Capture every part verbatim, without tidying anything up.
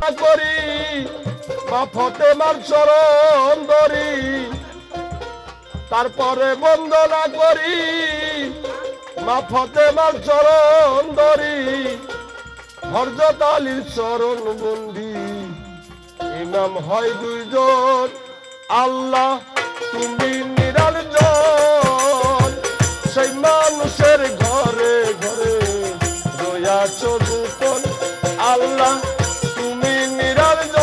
করি মা ফতেমার চরণ ধরি তারপরে বন্দনা করি মা ফতেমার চরণ ধরি হযরত আলীর চরণ বন্দি ইমাম হয় দুইজন আল্লাহ তুমি নিরঞ্জন সেই মানুষের ঘরে ঘরে রয়াছ গোপন আল্লাহ তুমি নিরঞ্জন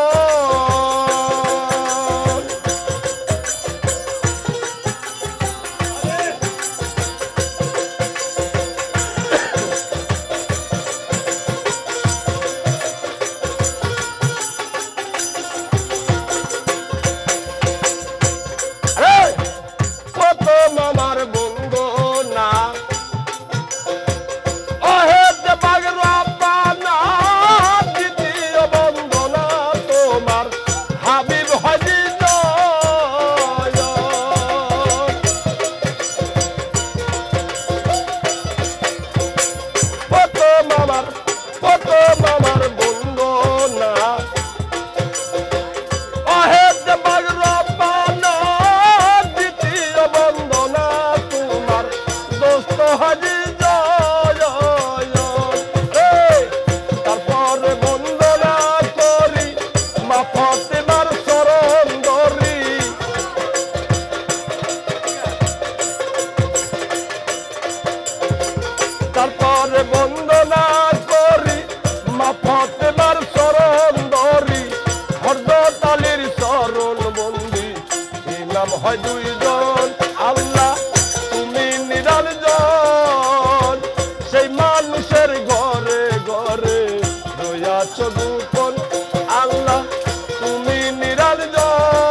তারপরে বন্দনা করি মা ফতেমার চরণ ধরি হযরত আলীর চরণ বন্দি ইমাম হয় দুইজন আল্লাহ তুমি নিরঞ্জন সেই মানুষের ঘরে ঘরে রয়াছ গোপন আল্লাহ তুমি নিরঞ্জন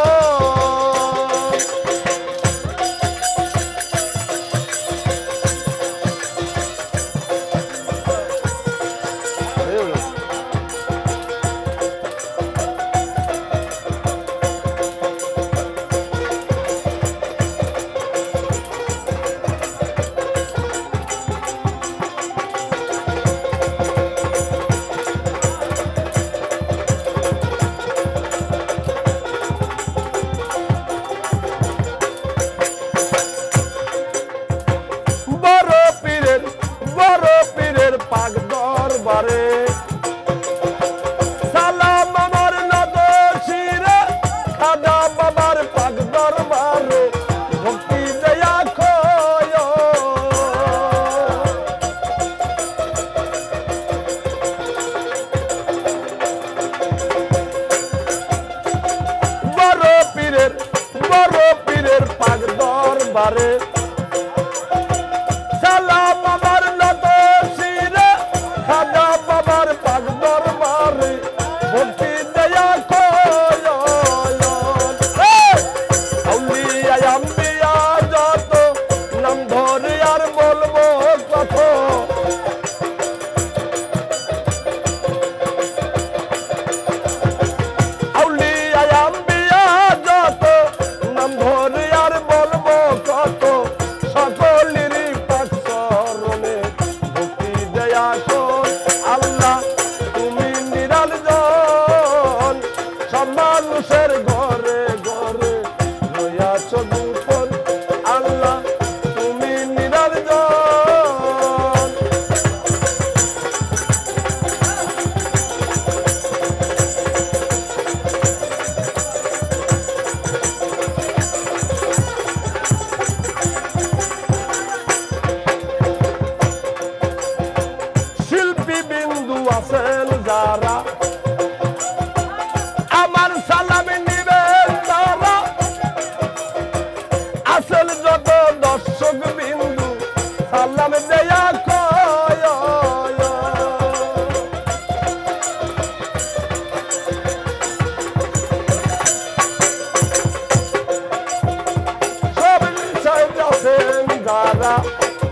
পাক দরবারে সালাম আমার নদর শিরে খাজা বাবার পাক দরবারে ভক্তি দয়া খয় বড় পীরের বড় পীরের পাক দরবারে সালাম আমার নদর খাজা বাবার পাক দরবারে ভক্তি দয়া কয় আউলিয়া আম্বিয়া যত নাম ধরে আর বলবো কত আউলিয়া আম্বিয়া যত নাম ধরে আর বলবো কত সকলেরই পাক চরণে ভক্তি দয়া আল্লাহ তুমি নিরঞ্জন সব মানুষের ঘরে ঘরে রয়াছ গোপন আল্লাহ তুমি নিরঞ্জন আছেন যারা আমার সালাম নিবেন তারা আসল যত দর্শক বিন্দু সালাম দেয়া কয় সব আছেন যারা